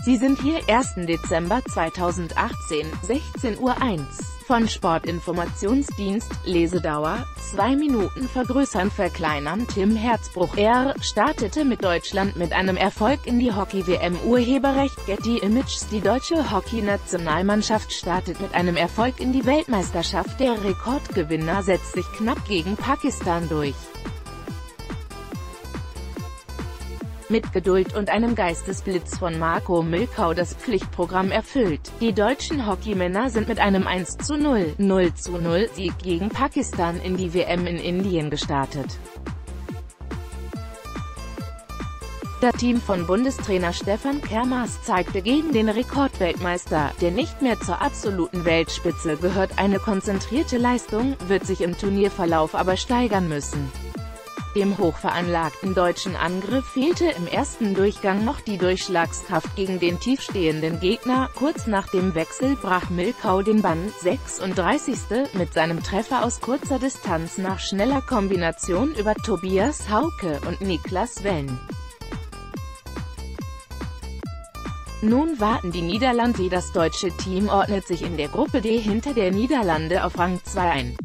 Sie sind hier 1. Dezember 2018, 16:01 Uhr. Von Sportinformationsdienst, Lesedauer, 2 Minuten vergrößern verkleinern. Tim Herzbruch startete mit Deutschland mit einem Erfolg in die Hockey-WM. Urheberrecht Getty Images. Die deutsche Hockey-Nationalmannschaft startet mit einem Erfolg in die Weltmeisterschaft. Der Rekordgewinner setzt sich knapp gegen Pakistan durch. Mit Geduld und einem Geistesblitz von Marco Milkau das Pflichtprogramm erfüllt. Die deutschen Hockeymänner sind mit einem 1:0 Sieg gegen Pakistan in die WM in Indien gestartet. Das Team von Bundestrainer Stefan Kermas zeigte gegen den Rekordweltmeister, der nicht mehr zur absoluten Weltspitze gehört, eine konzentrierte Leistung, wird sich im Turnierverlauf aber steigern müssen. Dem hochveranlagten deutschen Angriff fehlte im ersten Durchgang noch die Durchschlagskraft gegen den tiefstehenden Gegner. Kurz nach dem Wechsel brach Milkau den Bann, 36. mit seinem Treffer aus kurzer Distanz nach schneller Kombination über Tobias Hauke und Niklas Wellen. Nun warten die Niederlande. Das deutsche Team ordnet sich in der Gruppe D hinter der Niederlande auf Rang 2 ein.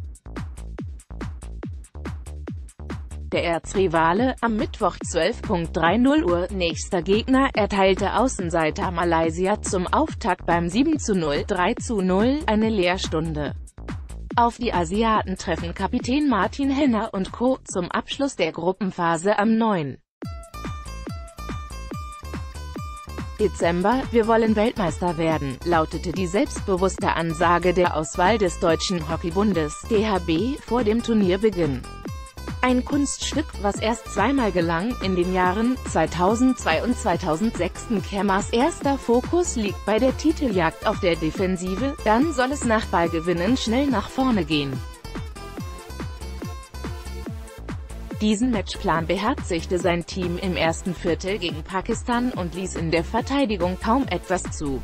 Der Erzrivale, am Mittwoch 12:30 Uhr, nächster Gegner, erteilte Außenseiter Malaysia zum Auftakt beim 7:0, 3:0, eine Lehrstunde. Auf die Asiaten treffen Kapitän Martin Henner und Co. zum Abschluss der Gruppenphase am 9. Dezember. Wir wollen Weltmeister werden, lautete die selbstbewusste Ansage der Auswahl des Deutschen Hockeybundes, DHB, vor dem Turnierbeginn. Ein Kunststück, was erst zweimal gelang, in den Jahren 2002 und 2006. Kermas erster Fokus liegt bei der Titeljagd auf der Defensive, dann soll es nach Ballgewinnen schnell nach vorne gehen. Diesen Matchplan beherzigte sein Team im ersten Viertel gegen Pakistan und ließ in der Verteidigung kaum etwas zu.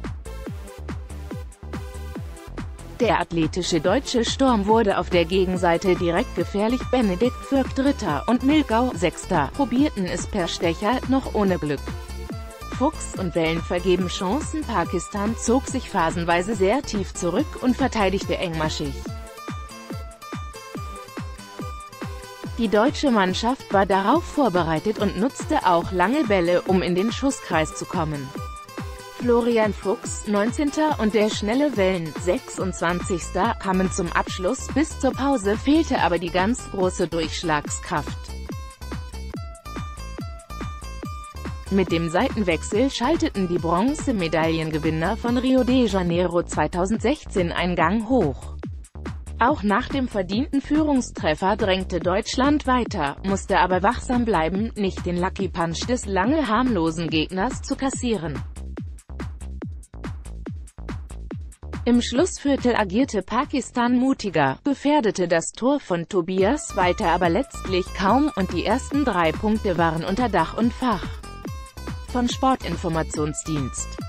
Der athletische deutsche Sturm wurde auf der Gegenseite direkt gefährlich. Benedikt Fürk Dritter und Milkau Sechster probierten es per Stecher, noch ohne Glück. Fuchs und Wellen vergeben Chancen. Pakistan zog sich phasenweise sehr tief zurück und verteidigte engmaschig. Die deutsche Mannschaft war darauf vorbereitet und nutzte auch lange Bälle, um in den Schusskreis zu kommen. Florian Fuchs, 19. und der schnelle Wellen, 26. kamen zum Abschluss. Bis zur Pause fehlte aber die ganz große Durchschlagskraft. Mit dem Seitenwechsel schalteten die Bronzemedaillengewinner von Rio de Janeiro 2016 einen Gang hoch. Auch nach dem verdienten Führungstreffer drängte Deutschland weiter, musste aber wachsam bleiben, nicht den Lucky Punch des lange harmlosen Gegners zu kassieren. Im Schlussviertel agierte Pakistan mutiger, gefährdete das Tor von Tobias Walter aber letztlich kaum und die ersten 3 Punkte waren unter Dach und Fach. Von Sportinformationsdienst.